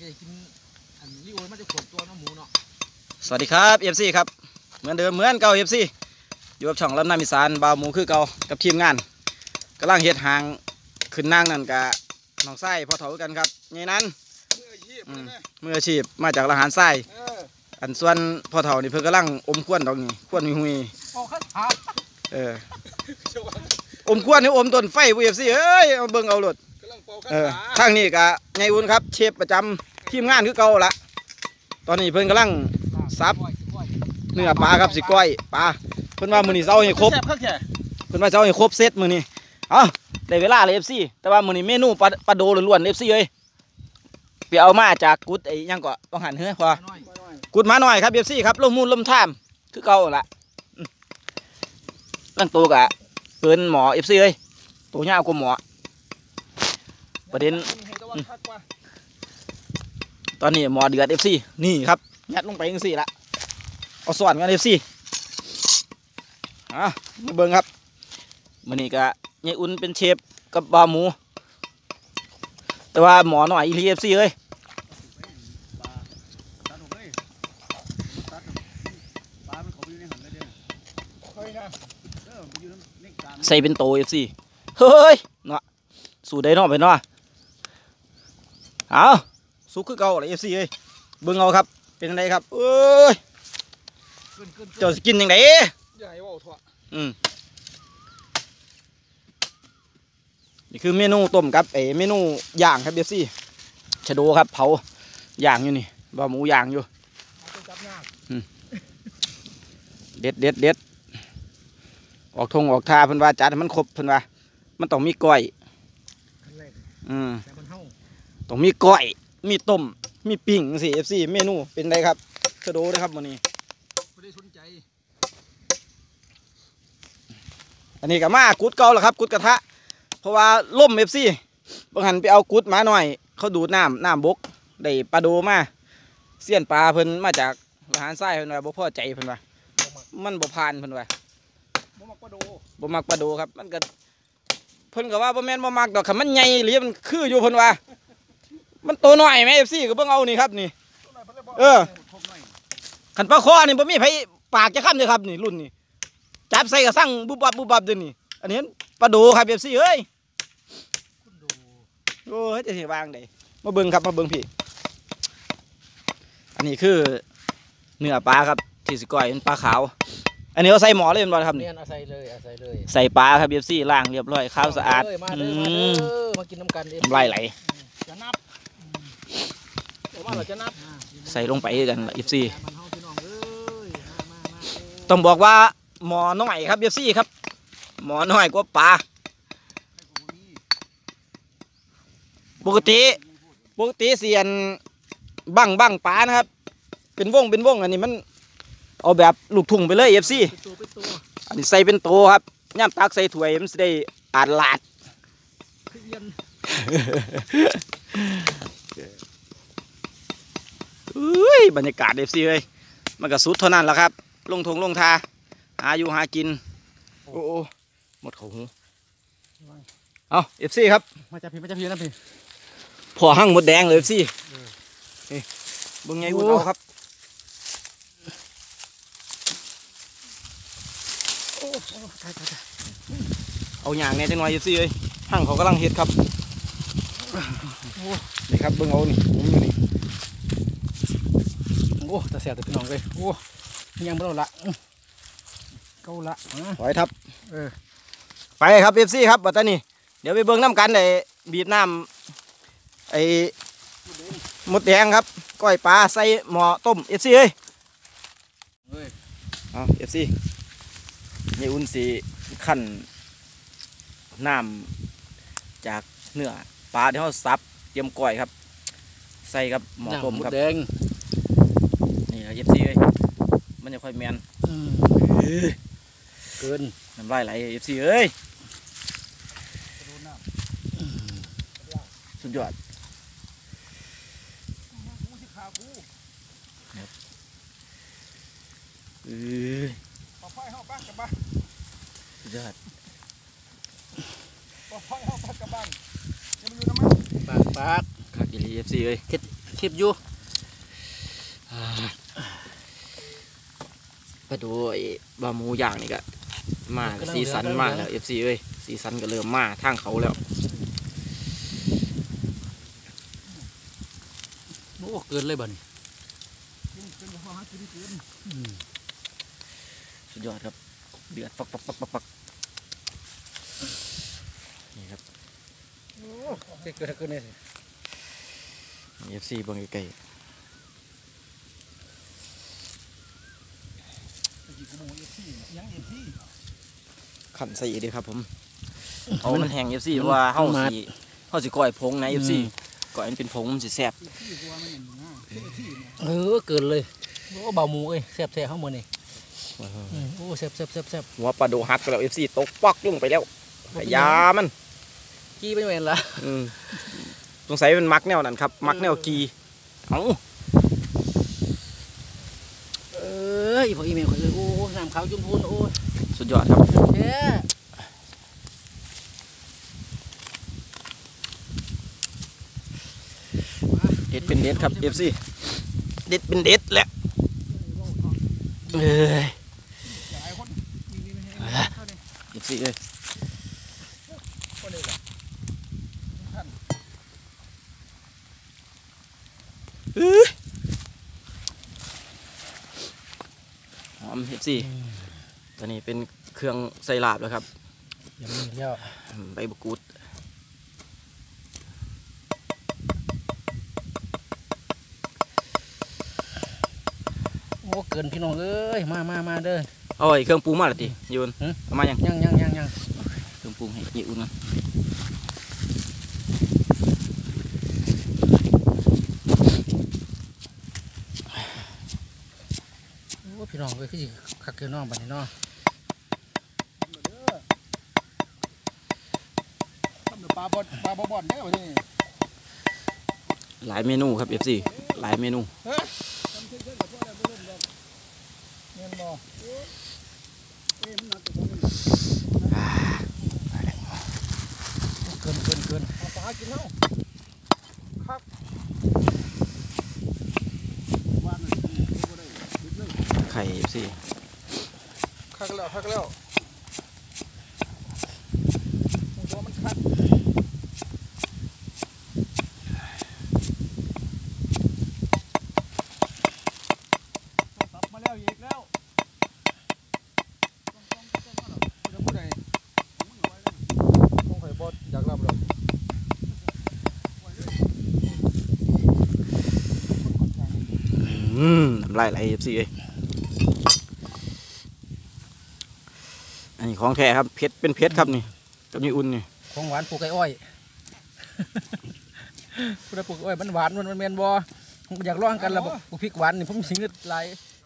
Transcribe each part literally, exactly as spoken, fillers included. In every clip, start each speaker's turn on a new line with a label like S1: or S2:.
S1: จะกินอันลิโอมันจะขวดตัวน้ำหมูเนาะ
S2: สวัสดีครับเอฟซีครับเหมือนเดิมเหมือนเก่าเอฟซีอยู่กับช่องลำน้ำอีสานบาวหมูคือเก่ากับทีมงานกำลังเฮ็ดหางขึ้นนั่งนั่นกับน้องไส้พอเถากันครับไงนั้นมืออาชีพมาจากละหารไส้อันส่วนพอเถานี่เพิ่งกำลังอมควนตรงนี้ควนหุยเอออมควนนี่อมต้นไฟbuเอฟซีเอ้ยเอาเบิ่งเอาหลดเออทางนี้กับไงอุ่นครับเชฟประจำทีมงานคือเก่าละตอนนี้เพิ่งกำลังซับเนื้อปลาครับสิก้อยปลาเพิ่นว่ามื้อนี้เช้าให้ครบเพิ่นว่าเช้าให้ครบเซตมื้อนี้เอ้าได้เวลาเลย เอฟ ซี แต่ว่ามื้อนี้เมนูปลาปลาโดล้วนๆ เอฟ ซี เอ้ยไปเอามาจากกุดไอ้ยังก็ต้องหันเฮ้อพอกุดมาหน่อยครับ เอฟ ซี ครับลมมูลลมท่ามคือเก่าล่ะตั้งตัวกะเกินหมอ เอฟ ซี เอ้ยตัวยาวกว่าหมอประเด็นตอนนี้หมอเดือด เอฟ ซี นี่ครับยัดลงไปจังซี่ละเอาส่วนกัน เอฟ ซี อ่ะมาเบิ่งครับมื้อนี้ก็ยายอุ่นเป็นเชฟกับบาหมูแต่ว่าหมอหน่อยอี เอฟ ซี เอ้ยใส่เป็นโต เอฟ ซี เฮ้ยเนาะสูดได้เนาะไปเนาะเอาสุกคือเก่าเลย เอฟ ซี เอ้ยเบิ่งเอาครับเป็นยังไงครับเอ้ยเจ้าสกินยังไงอืมนี่คือเมนูต้มครับเอ๋เมนูย่างครับเอฟซีชะโดครับเผาย่างอยู่นี่บะหมูย่างอยู่เด็ดเด็ดเด็ดออกทงออกทาเพิ่นว่าจัดมันครบเพิ่นว่ามันต้องมีก้อยอืมต้องมีก้อยมีต้มมีปิ้งสิเอฟซีเมนูเป็นไรครับชะโดนะครับวันนี้ไม่ได้สนใจอันนี้ก็มากุดเก่าแล้วครับกุดกระทะเพราะว่าล่มเอฟซีบางหันไปเอากุดมาหน่อยเขาดูดน้ำน้ำบกได้ปลาโดมาเสี้ยนปลาเพิ่นมาจากละหารไส้เพิ่นว่าบ่พอใจเพิ่นว่ามันบ่ผ่านเพิ่นว่าบ่มักปลาโดบ่มักปลาโดครับมันก็เพิ่นก็ว่าบ่แม่นบ่มักดอกคันมันใหญ่หรือมันคืออยู่เพิ่นว่ามันตัวน้อยแม่ เอฟ ซี ก็เบิ่งเอานี่ครับนี่เออคันปลาคอนี่บ่มีไผปากจะค้ำเลยครับนี่รุ่นนี้จับใส่กระสังบุบบับบุบบับเดี๋ยวนี้อันนี้ปลาโดครับ เอฟ ซี เอ้ยโอ้ยจะสิวางได้มาเบิ่งครับมาเบิ่งพี่อันนี้คือเนื้อปลาครับที่สิก้อยเป็นปลาขาวอันนี้เราใส่หมอเลยเป็นบอลครับนี่
S1: ใส่เลยใส่เลย
S2: ใส่ปลาครับ เอฟ ซี ล้างเรียบร้อยข้าวสะอาด
S1: มาเด้อมาเด้อมากินน้ำกัน
S2: น้ำลายไหล
S1: จะนับว่าเราจะนับ
S2: ใส่ลงไปกัน เอฟ ซี ต้องบอกว่าหมอน้อยครับ เอฟ ซี ครับหมอน้อยกว่าปลาปกติปกติเสียนบังบังปลานะครับเป็นวงเป็นวงอันนี้มันเอาแบบลูกทุ่งไปเลย เอฟ ซี อันนี้ใส่เป็นโตครับย่ำตักใส่ถ้วยมันจะได้อาดลาดอุ้ยบรรยากาศ เอฟ ซี เลยมันก็สุดเท่านั้นแหละครับลงทงลงทาหาอยู่หากินโอ้โอ้หมดเขาหูเอา เอฟ ซี ครับ
S1: มาจับพี่มาจับพี่นะพี่
S2: พอหั่งหมดแดงเลย เอฟ ซี นี่บึงไงอุ่นเอาครับเอาอย่างแน่จังหน่อย เอฟ ซี เอ้ยหั่งเขากำลังเฮ็ดครับนี่ครับเบิ่งเอานี่ผมอยู่นี่
S1: โอ้แต่เสียแต่พี่น้องเลยโอ้ยังไม่เอาละเกาละ
S2: ถอยทับเออไปครับ เอฟ ซี ครับบัดตานี้เดี๋ยวไปเบิ่งน้ำกันไอ้บีบน้ำไอ้หมดแดงครับก้อยปลาใส่หม้อต้ม เอฟ ซี เอ้ยเอา เอฟ ซี นี่อุ่นสีขั้นน้ำจากเนื้อปลาที่เขาซับเตรียมก้อยครับใส่กับหม้อต้มครับ
S1: แดง
S2: นี่ครับ เอฟ ซี เอ้ยมันจะค่อยแมน
S1: เกิน
S2: น้ำลายไหล เอฟ ซี เอ้ยสุดยอดเออสุดยอด
S1: ปากปาก
S2: ขาดกิริ เอฟ ซี เอ้ย
S1: คลิปอยู่
S2: ไปดูไอ้บาหมูย่างนี่ก็มาสีสันมาแล้วเอฟซีเอ้ยสีสันก็เริ่มมาทางเขาแล้ว
S1: โอ้เกินเลยบ่นี่
S2: สุดยอดครับเดือดปักปักปักปักปักนี่ครับ
S1: โอ้เกินเกินเลย
S2: เอฟซีเบิ่งไกลๆขันใส่ดีครับผมเอามันแห้งเอฟซีเพราะว่าเฮาสิเฮาสิก้อยผงนะเอฟซีก้อยมันเป็นผงมันสิแซ่บ
S1: เออเกินเลยโอ้เบาหมูเอ้ยแซ่บแซ่บข้างบนนี่โอ้แซ่บแซ่บแซ่บแซ่บ
S2: หัวปลาโดหักไปแล้วเอฟซีตกปักลงไปแล้วพยามัน
S1: กี้ไปเห็นละ
S2: อืมสงสัยเป็นมักแนวนั้นครับมักแนวกีเอ้า
S1: เอออีพออีเมลเขาเลยโอ้น้ำขาวจุ่มพูนโอ้
S2: สุดยอดครับ
S1: แท้
S2: เด็ดเป็นเด็ดครับเอฟซีเด็ดเป็นเด็ดแหละเอ้ยเอฟซีเอ้ยหอมเอฟซีตอนนี้เป็นเครื่องใส่ลาบแล้วครับ
S1: ยังมีแล้ว
S2: ใบมะกรูด
S1: โอ้เกินพี่น้องเอ้ยมามามาเด้อ
S2: เอาไอ้เครื่องปรุงมาหรือติยูนเอามายัง
S1: ยังยังยังยัง
S2: เครื่องปรุงให้ยีอุ่นนะ
S1: โอ้พี่น้องเอ้ยคือสิคักเกินน้องบัดนี้เนาะ
S3: ปลาบอลปลาบอลได้ป่ะนี่
S2: หลายเมนูครับเอฟซีหลายเมนู
S3: เฮ้ยทำเช่นๆกับพวกอะไรไม่เล่นหรอกเงินบ่เอ้ยมันหนักตัวนึง
S1: เกินเกินเกิน
S3: เอาปลากินเนาะครับว่านมันบ่ได้ดึกเลย
S2: ไข่เอฟซี
S3: คักแล้วคักแล้วตัวมันคักตับมาแล้วอีกแล้วต้องต้องต้องมาหรอจะพูดอะไรต้องข่อยบอสอยากรับหรอ
S2: อืมน้ำลายไหลเอฟซีเอ้ยอันนี้ของแท้ครับเพชรเป็นเพชรครับนี่กับนี่อุ่นนี่
S1: ของหวานปลูกไก่อ้อยพูดถึงปลูกอ้อยมันหวานมันมันแมนบอผมอยากลองกันแล้วบอกปลูกพริกหวานนี่ผมสิงเงินไหล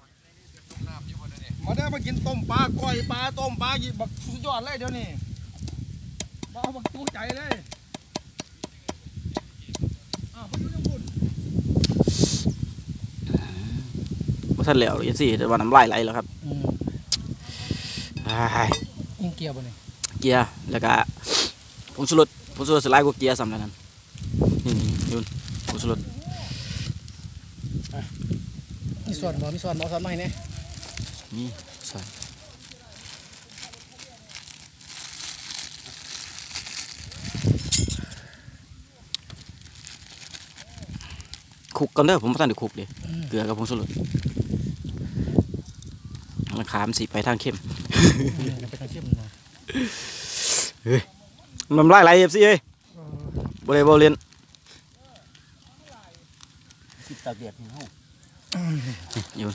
S3: มาได้มากินต้มปลาก้อยปลาต้มปลาหยิบบักสุดยอดเลยเดี๋ยวนี้มาเอาบักตู้ใจเลยอ้าวพายุยังบุญ
S2: ว่าท่านแล้วเอฟซีแต่ว่าน้ำลายไหลแล้วครับ
S1: อืม
S2: อ้าย
S1: ยิงเกี่ยวบ่เนี่ย
S2: เกียร์แล้วก็ผงชูรสผงชูรสสไลด์กว่าเกียร์สำหรับนั้นนี่นี่ยุ่นผงชูรส
S1: มีส่วนบ่มีส่วนบ่ส่วนไหมเนี่ย
S2: นี่ใส่คลุกกันเด้อผมไม่ทันได้คลุกเลยเกลือกับผงชูรสมันขามสีไปทางเข้ม
S1: ไปทางเข้มนะ
S2: มันไล่ไหลเอฟซีเอ้ยบริบริเวณ
S1: สิบตากแดดนี่เฮา
S2: อยู่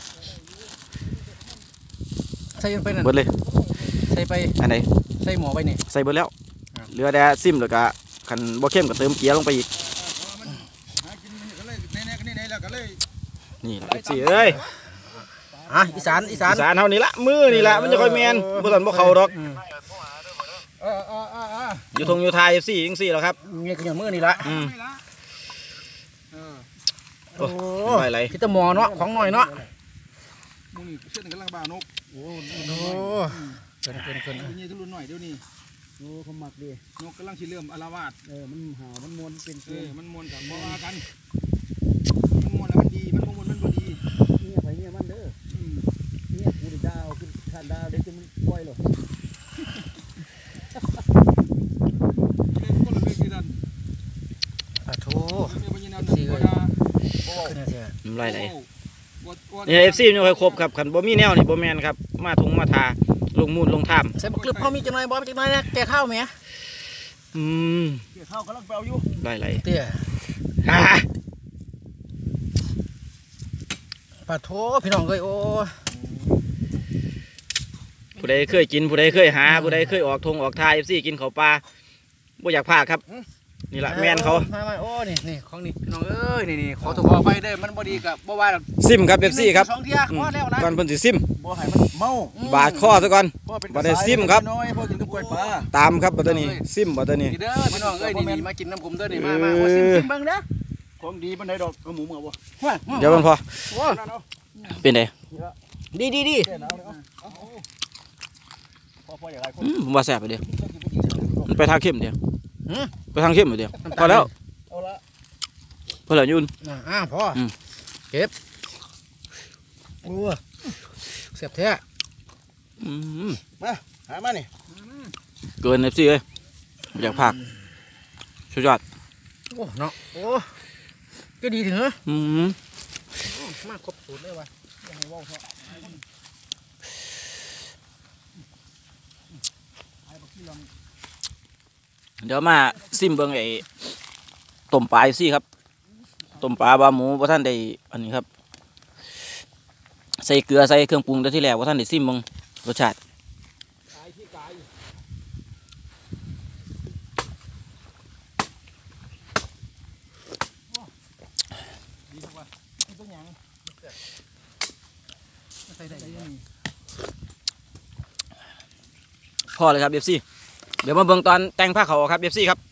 S1: ใส่ไปนั่น
S2: เบิดเลย
S1: ใส่ไป
S2: อันไหน
S1: ใส่หมอไปนี่
S2: ใส่เบิดแล้วเหลือแต่ซิมแล้วก็ขันบ่เข้มก็เติมเกียร์ลงไปอีก
S3: หากินมันก็เลยแน่ๆก็นี่ๆแล้วก็เลย
S2: นี่เอฟซีเอ้ย
S1: อ่ะอีสานอีสาน
S2: อีสานเท่านี้ละมือนี่ละมันจะค่อยแมนบ่สันบ่เข้าดอก
S3: เออเออเออเออ
S2: อยู่ทงอยู่ไทยเอฟซีจังซี่แล้วครับ
S1: เงี้ยขยันมือนี่ละ
S2: อืม
S3: ไม่ละเออ
S2: โอ้ไม่ไหล
S1: คิดแต่หมอเนาะของหน่อยเนาะ
S3: มึงนี่เชื่อถึงกำลังบ้านกโอ้
S1: โอ้เกินเกินเกิน
S3: เดี๋ยวนี้ก็รุ่นหน่อยเดี๋ยวนี้
S4: โอ้เขามักดี
S3: นกกำลังชิเริ่มอารวาส
S4: เออ มันหาวมันมวนเป็น
S3: เอ
S4: เสีย
S3: อง มันมวนกับบ่ว่ากัน
S1: ขึ้นนะเสีย
S2: น้ำลายไหลนี่เอฟซีไม่ค่อยครบครับขันบ่มีแนวนี่บ่แมนครับมาทุงมาทาลงมูลลงท่าม
S1: ใส่บักลึบเขามีจังไรบอสจังไรนะแกข้าวไหม
S2: อืม
S3: เกี่ยวข้าวกำลังเปล่าอยู่
S2: ไหลไหล
S1: เตี้ย
S2: ฮ่า
S1: ปลาโถพี่น้องเอ้ยโอ้
S2: ผู้ใดเคยกินผู้ใดเคยหาผู้ใดเคยออกทงออกทาเอฟซีกินเขาปลาบ่อยากพลาดครับนี่แหละแมนเขา
S1: มามาโอ้นี่นี่ของนี่พี่น้องเอ้ยนี่นี่ขอถูกขอไปเด้อมันบ่ดีกับบ่ว่า
S2: ซิมครับเอฟซีครับ
S1: สองเที่ยพอแล้วนะ
S2: ก่อนเพิ่นสิซิม
S3: บ่ให้มันเมา
S2: บาดคอซะก่อน
S3: พ่อเป็น
S2: บ่ได้ซิมครับ
S3: น้อยพ่อกินกับกล้วยปลา
S2: ตามครับบัดนี้ซิมบัดนี้
S1: นี่เด้อพี่น้องเอ้ยนี่นี่มากินน้ำผมเด้อนี่มามาโอ้ซิมซิมเบิ่งเด้อ
S3: ของดีมันได้ดอกกระหมูเมือบ่
S1: ว้า
S2: เดี๋ยวมันพอ
S1: โอ้
S3: นั่นเอา
S2: เป็นไง
S1: ดีดีดี
S3: เดี๋ยวเอาเลยเอาเอาพ่อพ่ออยากให้คน
S2: อืมผมว่าแซ่บไปเดียวมันไปทางเข้มเดียวไปทางเข้มไปเดียวพอแล้ว
S3: เอาละ
S2: พอแล้วยุ่น
S1: อ่าอ่าพออ
S2: ม
S1: เก็บโอ้เสียบแท้
S2: อืม
S3: หามานี่
S2: เกินเอฟซีเลยอยากผักสุดยอด
S1: โอ้เนาะโอ้ก็ดีถึงเหรอ
S2: อืม
S1: มาครบสูตรเลยว่ะ
S3: อย่าให้เว้าเพราะไอ้บักที่ลำ
S2: เดี๋ยวมาซิมเบิ้งไอ้ต้มปลาเอฟซีครับต้มปลาบาหมูว่าท่านได้อันนี้ครับใส่เกลือใส่เครื่องปรุงแต่ที่แรกว่าท่านได้ซิมเบิ้งรสชาติ
S3: กายที่กาย
S1: ใส่ได้ดี
S2: พอเลยครับเอฟซีเดี๋ยวมาเบิ้งตอนแต่งผ้าเขาวครับเอฟซีครับ